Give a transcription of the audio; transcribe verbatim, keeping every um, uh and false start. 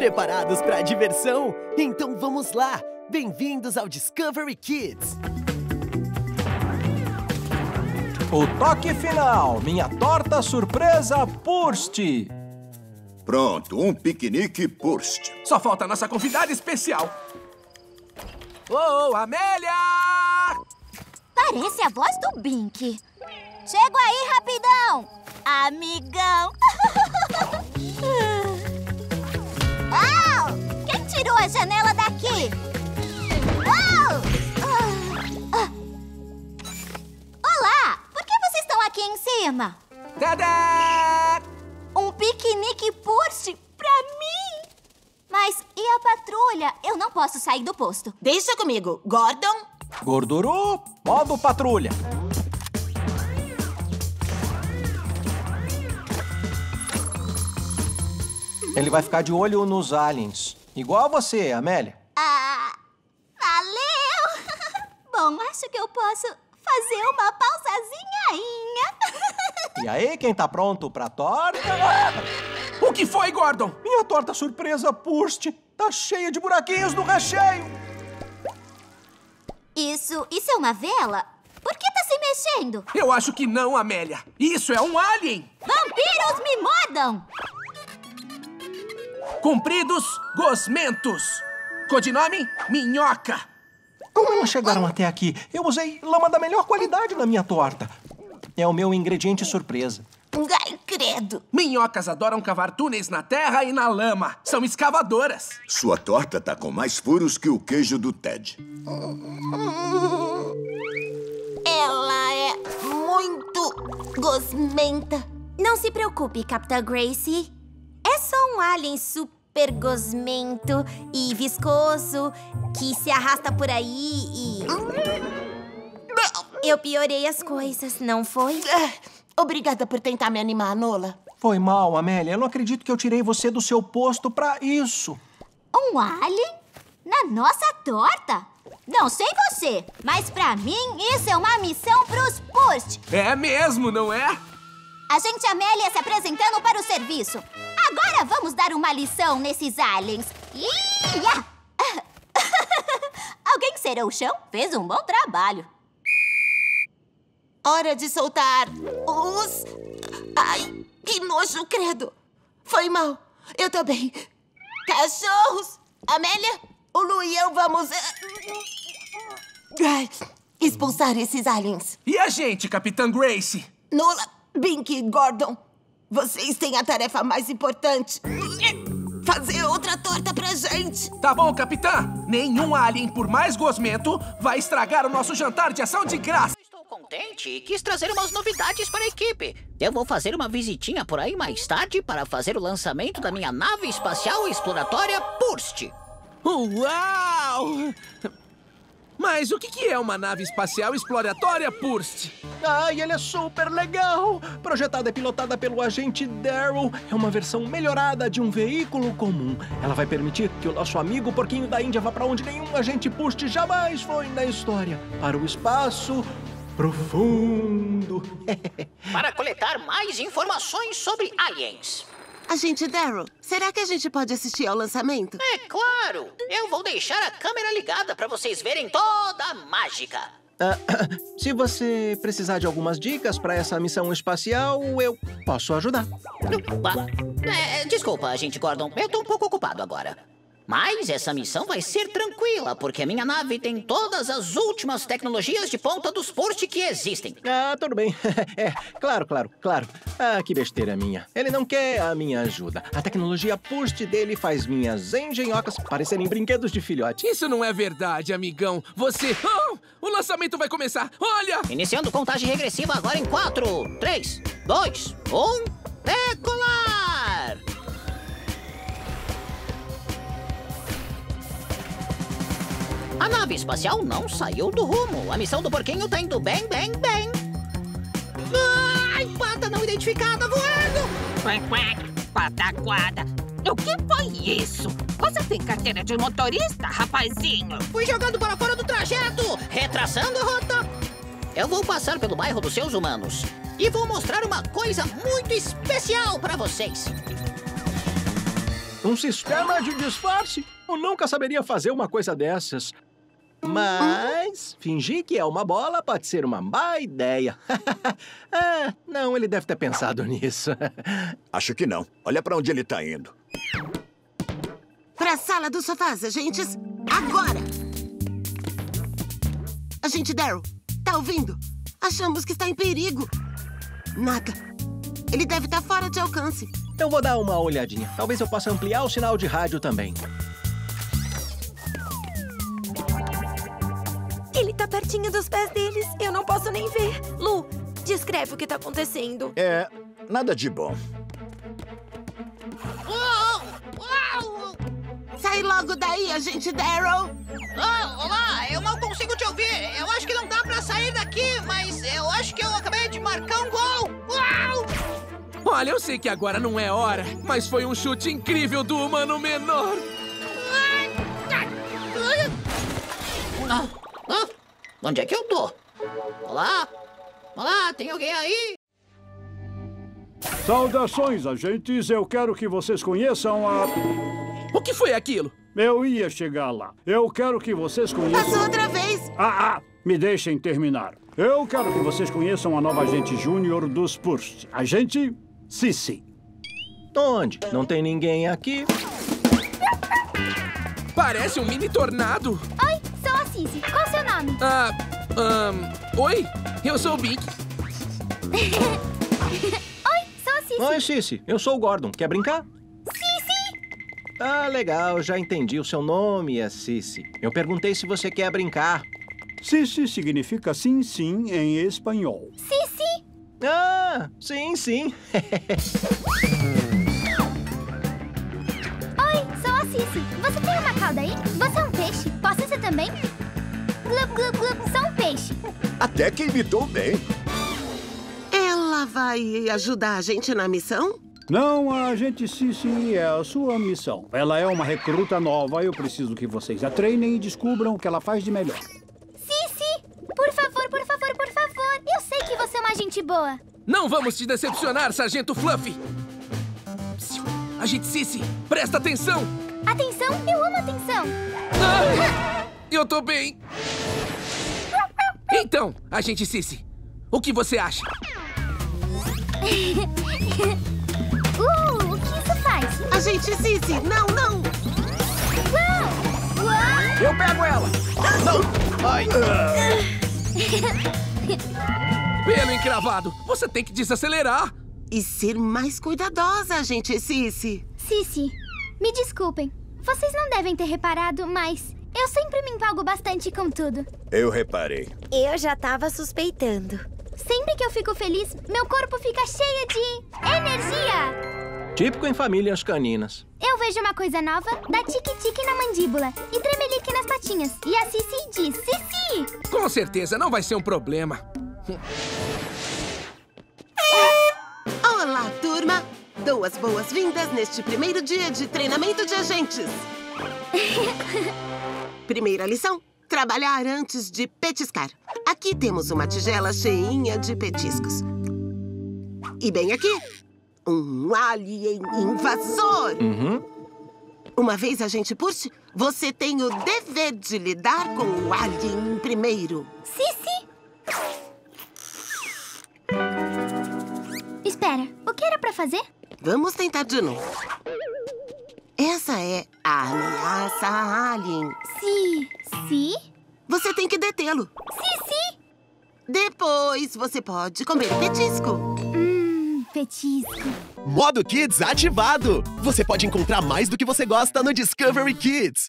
Preparados para a diversão? Então vamos lá! Bem-vindos ao Discovery Kids! O toque final, minha torta surpresa Purst. Pronto, um piquenique Purst. Só falta a nossa convidada especial. Ô, oh, Amélia! Parece a voz do Bink. Chego aí, rapidão! Amigão! Uau! Quem tirou a janela daqui? Uau! Ah, ah. Olá! Por que vocês estão aqui em cima? Tadá! Um piquenique Purst pra mim! Mas e a patrulha? Eu não posso sair do posto. Deixa comigo, Gordon. Gorduru, modo patrulha. Ele vai ficar de olho nos aliens. Igual a você, Amélia. Ah, valeu! Bom, acho que eu posso fazer uma pausazinha. E aí, quem tá pronto pra torta? O que foi, Gordon? Minha torta surpresa Purst tá cheia de buraquinhos no recheio. Isso, isso é uma vela? Por que tá se mexendo? Eu acho que não, Amélia. Isso é um alien. Vampiros me mordam! Compridos gosmentos. Codinome, minhoca. Como elas chegaram até aqui? Eu usei lama da melhor qualidade na minha torta. É o meu ingrediente surpresa. Ai, credo. Minhocas adoram cavar túneis na terra e na lama. São escavadoras. Sua torta tá com mais furos que o queijo do Ted. Ela é muito gosmenta. Não se preocupe, Capitã Gracie. É só um alien super gosmento e viscoso que se arrasta por aí e... Eu piorei as coisas, não foi? Obrigada por tentar me animar, Nola. Foi mal, Amélia. Eu não acredito que eu tirei você do seu posto pra isso. Um alien? Na nossa torta? Não sei você, mas pra mim isso é uma missão pros Purst. É mesmo, não é? Agente Amélia se apresentando para o serviço. Agora vamos dar uma lição nesses aliens. Ia! Alguém cerou o chão? Fez um bom trabalho. Hora de soltar os... Ai, que nojo, credo. Foi mal. Eu tô bem. Cachorros! Amélia, o Lu e eu vamos... Ai, expulsar esses aliens. E a gente, Capitã Gracie? Nola, Bink e Gordon, vocês têm a tarefa mais importante. Fazer outra torta pra gente. Tá bom, Capitã. Nenhum alien, por mais gosmento, vai estragar o nosso jantar de ação de graça. Estou contente e quis trazer umas novidades para a equipe. Eu vou fazer uma visitinha por aí mais tarde para fazer o lançamento da minha nave espacial exploratória Purst. Uau! Mas o que que é uma nave espacial exploratória Purst? Ai, ele é super legal! Projetada e pilotada pelo agente Daryl, é uma versão melhorada de um veículo comum. Ela vai permitir que o nosso amigo porquinho da Índia vá para onde nenhum agente Purst jamais foi na história. Para o espaço profundo. Para coletar mais informações sobre aliens. Agente Daryl, será que a gente pode assistir ao lançamento? É claro! Eu vou deixar a câmera ligada para vocês verem toda a mágica. Ah, se você precisar de algumas dicas para essa missão espacial, eu posso ajudar. É, desculpa, agente Gordon. Eu tô um pouco ocupado agora. Mas essa missão vai ser tranquila, porque a minha nave tem todas as últimas tecnologias de ponta dos Purst que existem. Ah, tudo bem. É, claro, claro, claro. Ah, que besteira minha. Ele não quer a minha ajuda. A tecnologia Purst dele faz minhas engenhocas parecerem brinquedos de filhote. Isso não é verdade, amigão. Você... Oh, o lançamento vai começar. Olha! Iniciando contagem regressiva agora em quatro, três, dois, um... Decolar! A nave espacial não saiu do rumo. A missão do porquinho tá indo bem, bem, bem. Ai, pata não identificada voando! Quack, quack, pataquada. O que foi isso? Você tem carteira de motorista, rapazinho? Fui jogado para fora do trajeto, retraçando a rota. Eu vou passar pelo bairro dos seus humanos e vou mostrar uma coisa muito especial para vocês. Um sistema de disfarce? Eu nunca saberia fazer uma coisa dessas. Mas fingir que é uma bola pode ser uma má ideia. Ah, não, ele deve ter pensado nisso. Acho que não. Olha pra onde ele tá indo. Pra sala dos sofás, agentes. Agora! Agente Darryl, tá ouvindo? Achamos que está em perigo. Nada. Ele deve estar fora de alcance. Eu vou dar uma olhadinha. Talvez eu possa ampliar o sinal de rádio também. Ele tá pertinho dos pés deles. Eu não posso nem ver. Lu, descreve o que tá acontecendo. É, nada de bom. Sai logo daí, agente Darryl. Oh, olá, eu não consigo te ouvir. Eu acho que não dá pra sair daqui, mas eu acho que eu acabei de marcar um gol. Uau! Olha, eu sei que agora não é hora, mas foi um chute incrível do humano menor. Ah, ah, onde é que eu tô? Olá? Olá, tem alguém aí? Saudações, agentes. Eu quero que vocês conheçam a... O que foi aquilo? Eu ia chegar lá. Eu quero que vocês conheçam... Passou outra vez. Ah, ah, me deixem terminar. Eu quero que vocês conheçam a nova agente júnior dos P U R S T. Agente Sissi. Onde? Não tem ninguém aqui. Parece um mini tornado. Oi, sou a Sissi. Qual o seu nome? Ah, um, oi, eu sou o Bink. Oi, sou a Sissi. Oi, Sissi. Eu sou o Gordon. Quer brincar? Sissi! Ah, legal. Já entendi. O seu nome é Sissi. Eu perguntei se você quer brincar. Sissi significa sim, sim em espanhol. Sissi! Ah, sim, sim. Oi, sou a Sissi. Você tem uma cauda aí? Você é um peixe? Posso ser também? Glub, glub, glub. Sou um peixe. Até que imitou bem. Ela vai ajudar a gente na missão? Não, a agente Sissi é a sua missão. Ela é uma recruta nova. Eu preciso que vocês a treinem e descubram o que ela faz de melhor. Sissi! Por favor, por favor, por favor. Eu sei que você é uma gente boa. Não vamos te decepcionar, Sargento Fluffy. Agente Sissi, presta atenção. Atenção, eu amo atenção. Ah, eu tô bem. Então, agente Sissi, o que você acha? Uh, o que isso faz? Agente Sissi, não, não! Uau! Uau! Eu pego ela! Não! Ai! Pelo encravado, você tem que desacelerar. E ser mais cuidadosa, agente Sissi. Sissi, me desculpem. Vocês não devem ter reparado, mas eu sempre me empolgo bastante com tudo. Eu reparei. Eu já tava suspeitando. Sempre que eu fico feliz, meu corpo fica cheio de energia. Típico em famílias caninas. Eu vejo uma coisa nova, dá tique-tique na mandíbula e tremelique nas patinhas. E a Sissi diz, Sissi! Com certeza, não vai ser um problema. Olá, turma! Dou as boas-vindas neste primeiro dia de treinamento de agentes. Primeira lição, trabalhar antes de petiscar. Aqui temos uma tigela cheinha de petiscos. E bem aqui, um alien invasor. Uhum. Uma vez, agente P U R S T, você tem o dever de lidar com o alien primeiro. Sissi! Espera, o que era pra fazer? Vamos tentar de novo. Essa é a ameaça alien. Si... Si? Você tem que detê-lo. Sissi! Depois você pode comer o petisco. Hum, petisco. Modo Kids ativado! Você pode encontrar mais do que você gosta no Discovery Kids.